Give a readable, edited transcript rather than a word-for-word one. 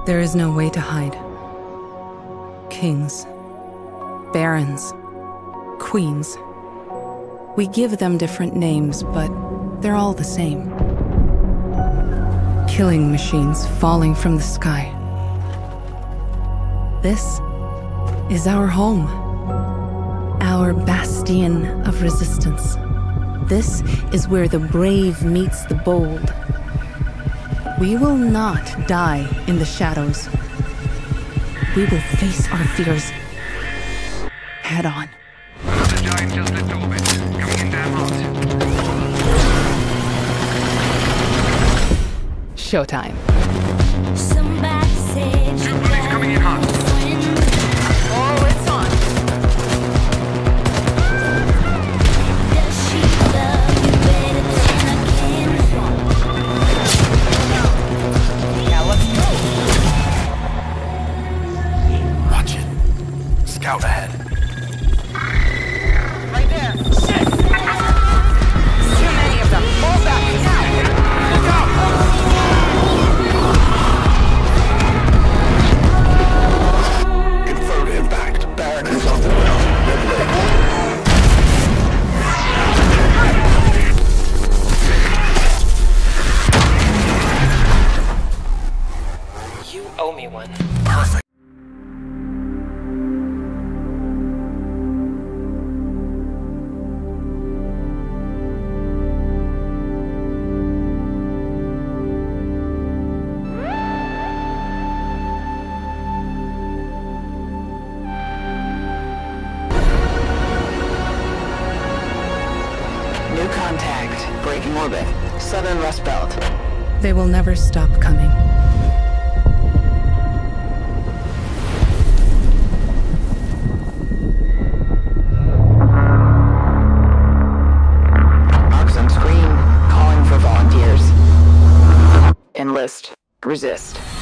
There is no way to hide. Kings, barons, queens. We give them different names, but they're all the same. Killing machines falling from the sky. This is our home. Our bastion of resistance. This is where the brave meets the bold. We will not die in the shadows. We will face our fears head on. The giant just left orbit. Coming in damn hot. Showtime. Somebody said Two bullets coming in hot. Oh, it's on. does she love you better than I can? Yeah, let's go. Watch it. Scout ahead. Right there. Shit! Too many of them. Fall back now. Look out! Confirmed impact. Baron is on the ground. You owe me one. Perfect. New contact. Breaking orbit. Southern Rust Belt. They will never stop coming. Marks on screen. Calling for volunteers. Enlist. Resist.